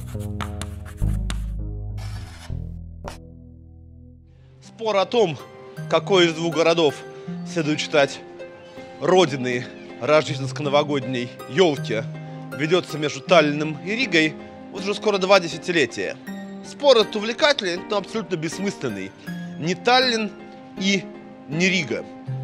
Спор о том, какой из двух городов следует считать родиной рождественско-новогодней елки, ведется между Таллином и Ригой вот уже скоро 2 десятилетия. Спор этот увлекательный, но абсолютно бессмысленный. Ни Таллин и ни Рига.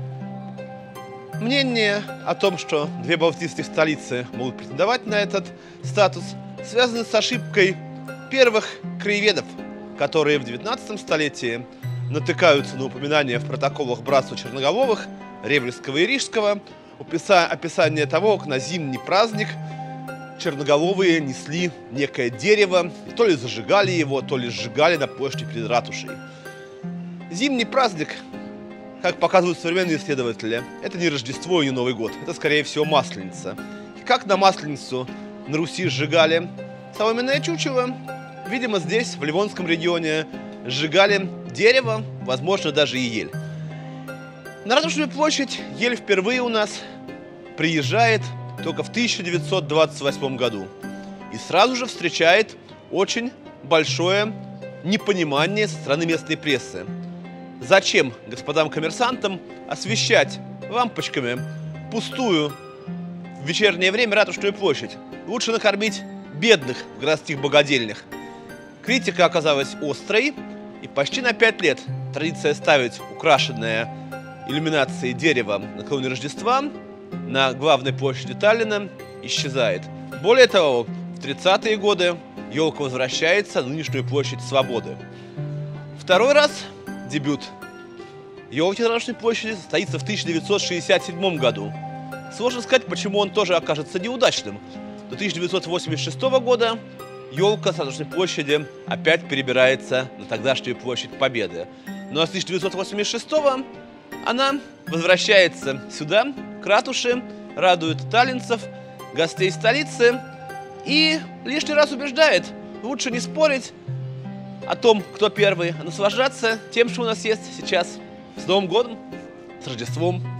Мнение о том, что 2 балтийских столицы могут претендовать на этот статус, связано с ошибкой первых краеведов, которые в 19 столетии натыкаются на упоминания в протоколах братства Черноголовых, Ревельского и Рижского, описание того, как на зимний праздник черноголовые несли некое дерево, то ли зажигали его, то ли сжигали на площади перед ратушей. Зимний праздник, как показывают современные исследователи, это не Рождество и не Новый год, это, скорее всего, Масленица. И как на Масленицу на Руси сжигали соломенное чучело, видимо, здесь, в Ливонском регионе, сжигали дерево, возможно, даже и ель. На Ратушную площадь ель впервые у нас приезжает только в 1928 году и сразу же встречает очень большое непонимание со стороны местной прессы. Зачем господам-коммерсантам освещать лампочками пустую в вечернее время Ратушную площадь? Лучше накормить бедных в городских богадельнях. Критика оказалась острой, и почти на 5 лет традиция ставить украшенное иллюминацией дерево накануне Рождества на главной площади Таллина исчезает. Более того, в 30-е годы елка возвращается на нынешнюю площадь Свободы. Второй раз дебют елки на Ратушной площади состоится в 1967 году. Сложно сказать, почему он тоже окажется неудачным. До 1986 года елка с Ратушной площади опять перебирается на тогдашнюю площадь Победы. Но с 1986 она возвращается сюда, к ратуше, радует таллинцев, гостей столицы и лишний раз убеждает: лучше не спорить о том, кто первый, а наслаждаться тем, что у нас есть сейчас. С Новым годом, с Рождеством!